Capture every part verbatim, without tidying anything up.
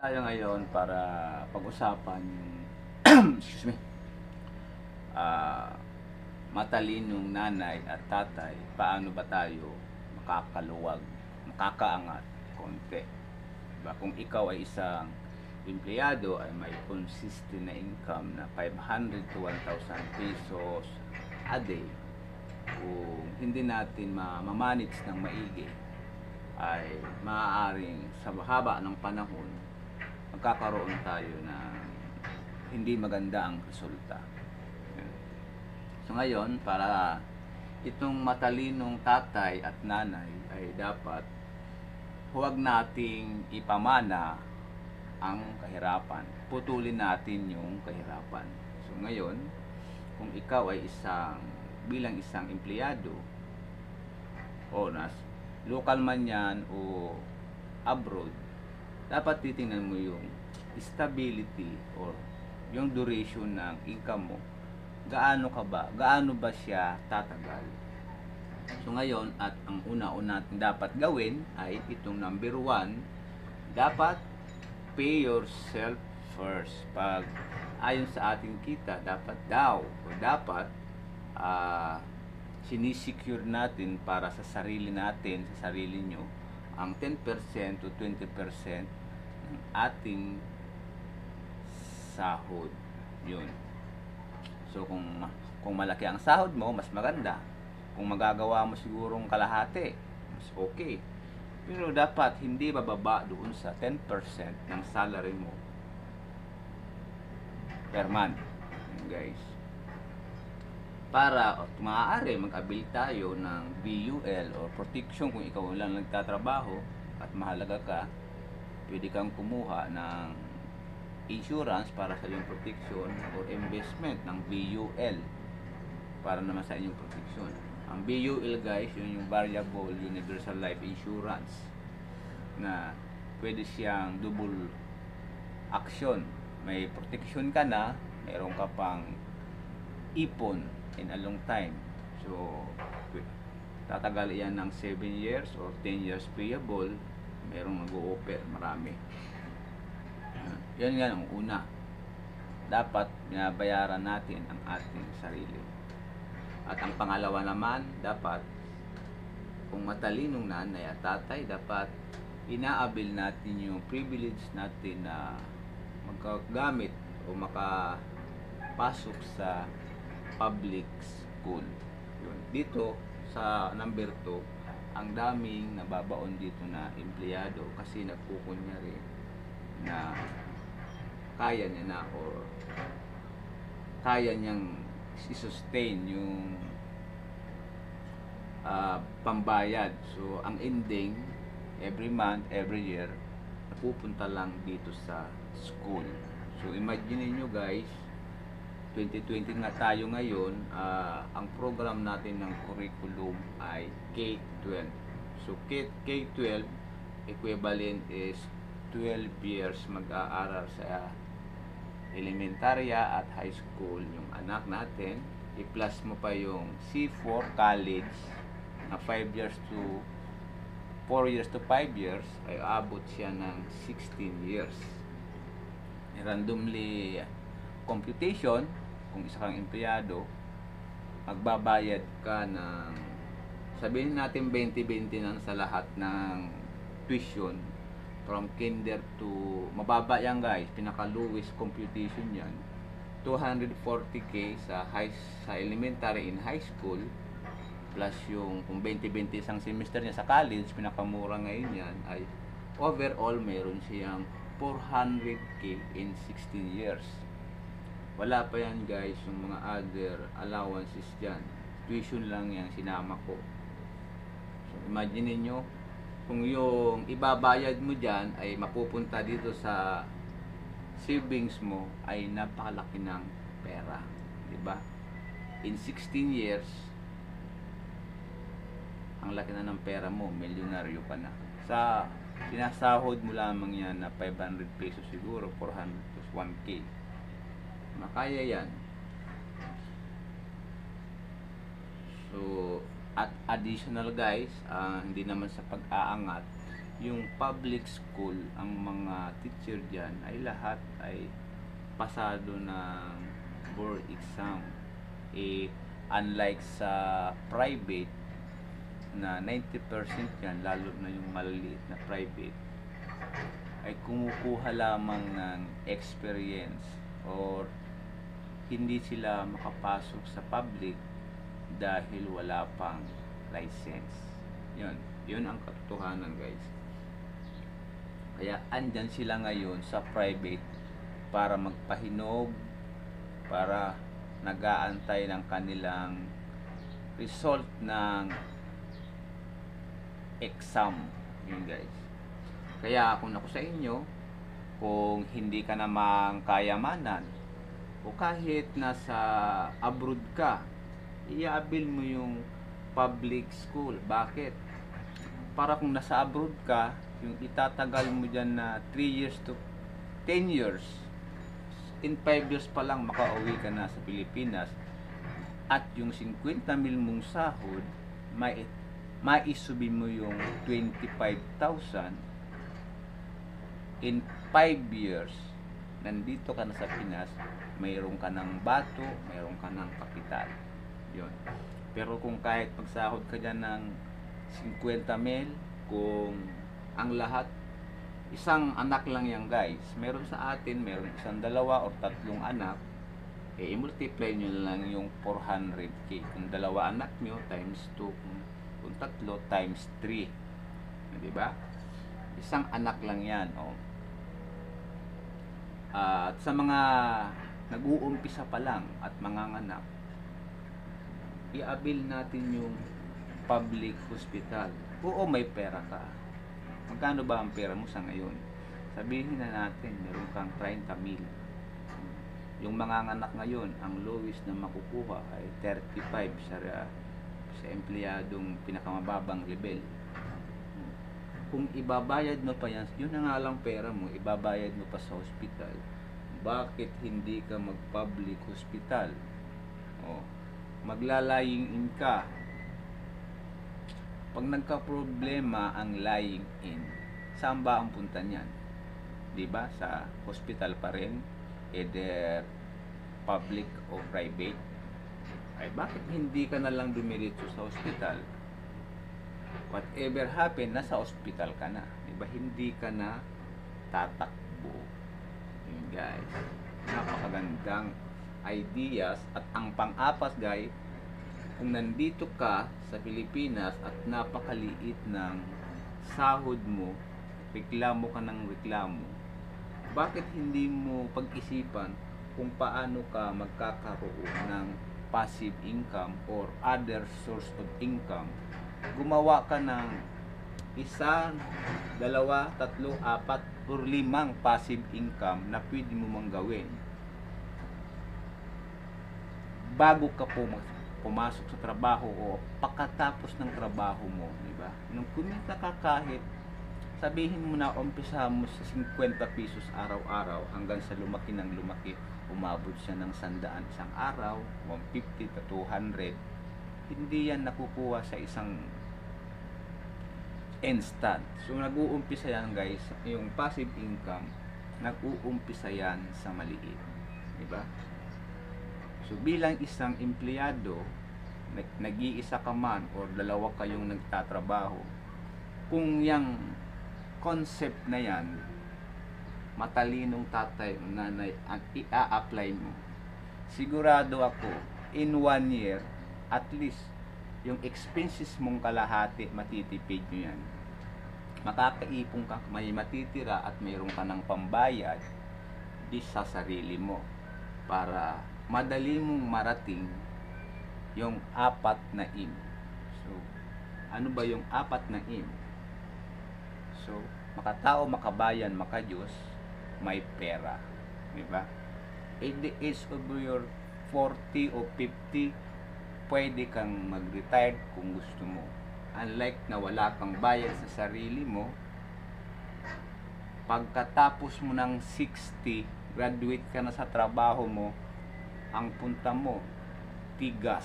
Tayo ngayon para pag-usapan yung excuse me, ah, matalinong nanay at tatay, paano ba tayo makakaluwag, makakaangat konti. Diba? Kung ikaw ay isang empleyado ay may consistent na income na five hundred to one thousand pesos a day, kung hindi natin ma-manage ng maigi, ay maaaring sa haba ng panahon magkakaroon tayo ng hindi maganda ang resulta. So ngayon, para itong matalinong tatay at nanay ay dapat huwag nating ipamana ang kahirapan. Putulin natin yung kahirapan. So ngayon, kung ikaw ay isang bilang isang empleyado o nas local man yan o abroad, dapat titingnan mo yung stability or yung duration ng income mo. Gaano ka ba? Gaano ba siya tatagal? So ngayon, at ang una-una natin dapat gawin ay itong number one, dapat pay yourself first. Pag ayon sa ating kita, dapat daw o dapat uh, sinisecure natin para sa sarili natin, sa sarili nyo, ang ten percent to twenty percent ng ating sahod. Yun. So kung kung malaki ang sahod mo, mas maganda. Kung magagawa mo sigurong kalahati, mas okay. Pero dapat hindi bababa doon sa ten percent ng salary mo per month. Yun, guys. Para o maaari mag-avail tayo ng B U L or protection kung ikaw lang nagtatrabaho at mahalaga ka, pwede kang kumuha ng insurance para sa iyong protection or investment ng B U L para naman sa inyong protection. Ang B U L, guys, yun yung Variable Universal Life Insurance na pwede siyang double action. May protection ka na, mayroon ka pang ipon in a long time. So tatagal yan ng seven years or ten years payable. Merong nag-o-offer, marami. Yan nga ang una. Dapat binabayaran natin ang ating sarili. At ang pangalawa naman, dapat kung matalinong nanay at tatay, dapat inaabil natin yung privilege natin na magkagamit o makapasok sa public school. Yun. Dito sa number two, ang daming nababaon dito na empleyado kasi nagkukunyari na kaya niya na or kaya niyang i-sustain yung uh, pambayad. So ang ending, every month, every year, napupunta lang dito sa school. So imagine niyo, guys, twenty twenty nga tayo ngayon, uh, ang program natin ng curriculum ay K twelve. So K twelve equivalent is twelve years mag-aaral sa elementarya at high school yung anak natin. I-plus mo pa yung C four college na five years to four years to five years, ay abot siya ng sixteen years. Randomly computation, kung isa kang empleyado, magbabayad ka ng, sabihin natin twenty twenty nang sa lahat ng tuition from kinder to, mababa yan, guys, pinaka lowest computation yan, two hundred forty K sa high, sa elementary in high school, plus yung kung twenty twenty isang semester niya sa college, pinakamura ngayon yan ay overall meron siyang four hundred K in sixteen years. Wala pa yan, guys, yung mga other allowances dyan. Tuition lang yan sinama ko. So imagine niyo kung yung ibabayad mo dyan ay mapupunta dito sa savings mo, ay napakalaki ng pera, diba? In sixteen years, ang laki na ng pera mo, milyonaryo ka na. Sa sinasahod mo lamang yan na five hundred pesos siguro, four hundred to one K. Makaya yan. So at additional, guys, uh, hindi naman sa pag-aangat, yung public school, ang mga teacher dyan ay lahat ay pasado ng board exam. Eh, unlike sa private na ninety percent yan, lalo na yung maliliit na private, ay kumukuha lamang ng experience or hindi sila makapasok sa public dahil wala pang license. Yun, yun ang katotohanan, guys. Kaya andyan sila ngayon sa private para magpahinog, para nag-aantay ng kanilang result ng exam. Yun, guys. Kaya kung ako sa inyo, kung hindi ka namang kayamanan o kahit nasa abroad ka, i-avail mo yung public school. Bakit? Para kung nasa abroad ka, yung itatagal mo dyan na three years to ten years, in five years pa lang makauwi ka na sa Pilipinas, at yung fifty mil mong sahod, may maisubi mo yung twenty-five thousand in five years. Nandito ka na sa Pinas, mayroon ka ng bato, mayroon ka ng kapital. Yun. Pero kung kahit pagsahod ka dyan ng fifty mil, kung ang lahat, isang anak lang yan, guys. Meron sa atin, meron isang dalawa o tatlong anak, eh, i-multiply nyo lang yung four hundred K. Kung dalawa anak nyo, times two. Kung, kung tatlo, times three. Diba? Isang anak lang yan. Oh. Uh, at sa mga nag-uumpisa pa lang at mga anak, i-avail natin yung public hospital. Oo, may pera ka. Magkano ba ang pera mo sa ngayon? Sabihin na natin, meron kang thirty mil. Yung mga anak ngayon, ang lowest na makukuha ay thirty-five sa, sa empleyadong pinakamababang level. Kung ibabayad mo pa yan, yun na nga lang pera mo, ibabayad mo pa sa hospital. Bakit hindi ka mag-public hospital? O, maglalaying in ka. Pag nagka-problema ang lying in, saan ba ang punta niyan? Diba? Sa hospital pa rin, either public o private. Ay, bakit hindi ka na lang dumiretso sa hospital? Whatever happen, nasa hospital ka na. Diba? Hindi ka na tatakbo. Yun, guys. Napakagandang ideas. At ang pang-apas, guys, kung nandito ka sa Pilipinas at napakaliit ng sahod mo, reklamo ka ng reklamo, bakit hindi mo pag-isipan kung paano ka magkakaroon ng passive income or other source of income? Gumawa ka ng isa, dalawa, tatlo, apat, or limang passive income na pwede mo mang gawin bago ka pumasok pumasok sa trabaho o pagkatapos ng trabaho mo, di ba? Nung kumita ka kahit sabihin mo na umpisa mo sa fifty pesos araw-araw hanggang sa lumaki ng lumaki, umabot siya ng sandaan isang araw, one fifty to two hundred, hindi yan nakukuha sa isang instant. So nag-uumpisa yan, guys, yung passive income, nag-uumpisa yan sa maliit, di ba? So bilang isang empleyado, nag-iisa ka man o dalawa kayong nagtatrabaho, kung yung concept na yan, matalinong tatay o nanay ang i-a-apply mo, sigurado ako, in one year, at least, yung expenses mong kalahati, matitipid nyo yan. Makakaipong ka, may matitira at mayroon ka ng pambayad di sa sarili mo para madali mong marating yung apat na im. So, ano ba yung apat na im? So, makatao, makabayan, makadiyos, may pera. Diba? At the age of your forty o fifty, pwede kang mag-retire kung gusto mo. Unlike na wala kang bayad sa sarili mo, pagkatapos mo ng sixty, graduate ka na sa trabaho mo, ang punta mo, tigas.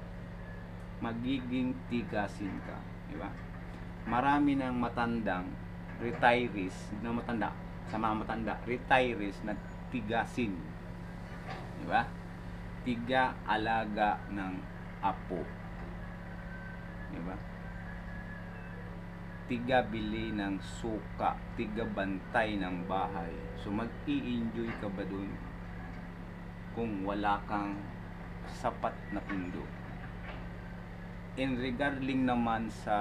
Magiging tigasin ka. Diba? Marami ng matandang retirees na matanda, sa mga matanda, retirees na tigasin. Di ba? Tiga alaga ng apo. Di ba? Tiga bili ng suka, tiga bantay ng bahay. So mag-i-enjoy ka ba dun kung wala kang sapat na pundo? In regarding naman sa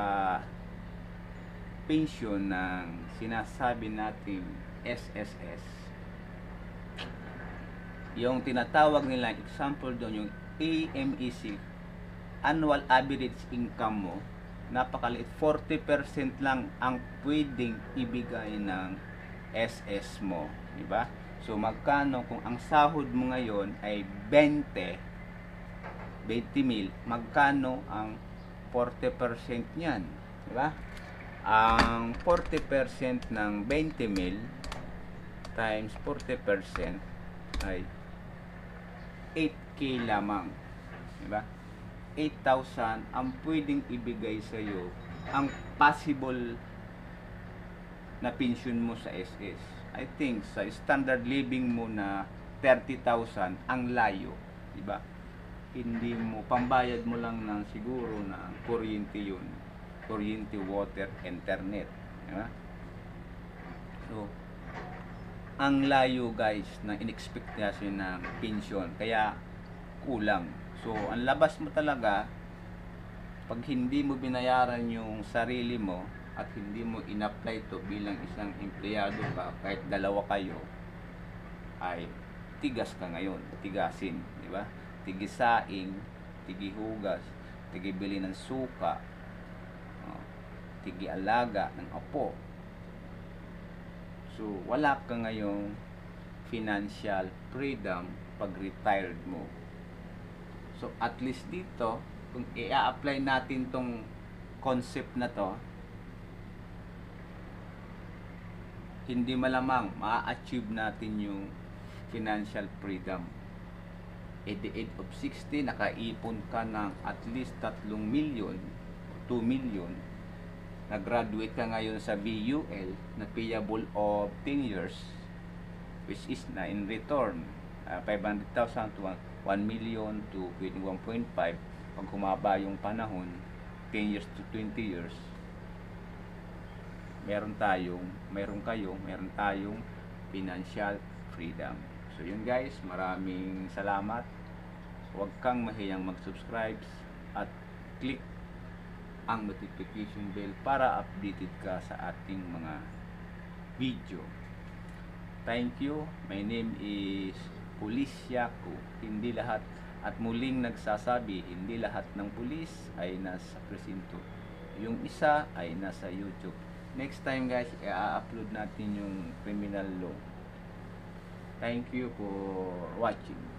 pension ng sinasabi nating S S S, yung tinatawag nila example doon, yung A M E C, annual average income mo, napakaliit, forty percent lang ang pwedeng ibigay ng S S mo, di ba? So magkano kung ang sahod mo ngayon ay twenty mil, magkano ang forty percent niyan, di ba? Ang forty percent ng twenty mil times forty percent ay eight K lamang, di ba? eight thousand ang pwedeng ibigay sa iyo, ang possible na pension mo sa S S. I think sa standard living mo na thirty thousand ang layo, di ba? Hindi mo, pambayad mo lang ng siguro na kuryente yun, kuryente, water, internet, di ba? So ang layo guys ng in-expectation ng pension, kaya kulang. So ang labas mo talaga pag hindi mo binayaran yung sarili mo at hindi mo in-apply to bilang isang empleyado ka, kahit dalawa kayo, ay tigas ka ngayon, tigasin, di ba? Tigisaing, tigihugas, tigibili ng suka, uh, tigialaga ng apo. So wala ka ngayong financial freedom pag retired mo. So at least dito, kung i-apply natin tong concept na to, hindi malamang ma-achieve natin yung financial freedom. At the age of sixty, nakaipon ka ng at least tatlong milyon, two million. Nag-graduate ka ngayon sa B U L na payable of ten years, which is na in return uh, five hundred thousand to one million to one point five. Pag humaba yung panahon, ten years to twenty years, meron tayong, meron kayo, meron tayong financial freedom. So yun guys, maraming salamat. Huwag kang mahiyang mag-subscribe at click ang notification bell para updated ka sa ating mga video. Thank you. My name is Police Yaku. Hindi lahat, at muling nagsasabi, hindi lahat ng pulis ay nasa presinto. Yung isa ay nasa YouTube. Next time guys, i-upload natin yung criminal law. Thank you for watching.